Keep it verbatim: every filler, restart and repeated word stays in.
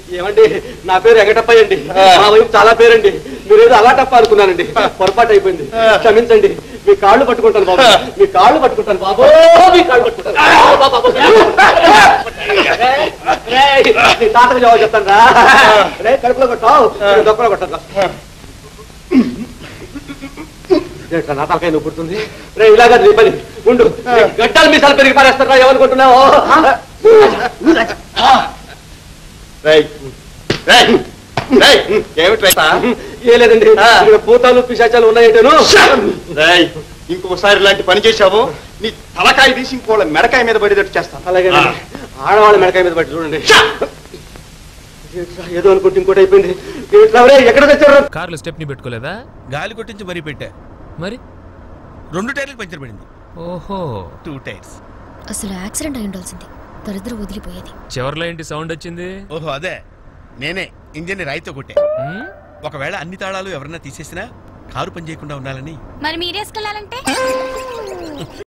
ఏమండి నా పేరు వెంకటప్పయ్య అండి. మా వైపు చాలా పేరండి. మీరేదో అలాటప్ప అనుకున్నానండి, పొరపాటు అయిపోయింది. క్షమించండి. మీ కాళ్ళు పట్టుకుంటాను బాబు, మీ కాళ్ళు పట్టుకుంటాను బాబు, మీ కాళ్ళు పట్టుకుంటాను. తాతకు జవాబు చెప్తాను రా. రే కడుపులో కొట్టావు, దొక్కలో కొట్టాను. నా తలకాయ నువ్వు పుడుతుంది. రే ఇలాగా నీ పని ఉండు. గడ్డలు మీసాలు పెరిగి పారేస్తారా ఏమనుకుంటున్నావు? ఏ లేదండి, భూతాలు పిశాచాలు ఉన్నాయంటేను. ఇంకొకసారి ఇలాంటి పని చేశావు నీ తలకాయ తీసి ఇంకోళ్ళ మెడకాయ మీద పడేటట్టు చేస్తాను. అలాగే ఆడవాళ్ళ మెడకాయ మీద పడి చూడండి. ఏదో అనుకుంటే ఇంకోటి అయిపోయింది. ఎక్కడ తెచ్చారు? కార్లో స్టెప్ని పెట్టుకోలేదా? గాలి కొట్టించి మరీ పెట్టా. మరి రెండు టైర్లు పంచర్ పడింది. ఓహో, టూ టైర్స్. అసలు యాక్సిడెంట్ అయి ఉండాల్సింది, దరిద్రం వదిలిపోయేది. చివర్లో ఏంటి సౌండ్ వచ్చింది? ఓహో అదే, నేనే ఇంజన్ రాయితో కొట్టే. ఒకవేళ అన్ని తాళాలు ఎవరన్నా తీసేసినా కారు పని చేయకుండా ఉండాలని. మరి మీరేసుకెళ్ళాలంటే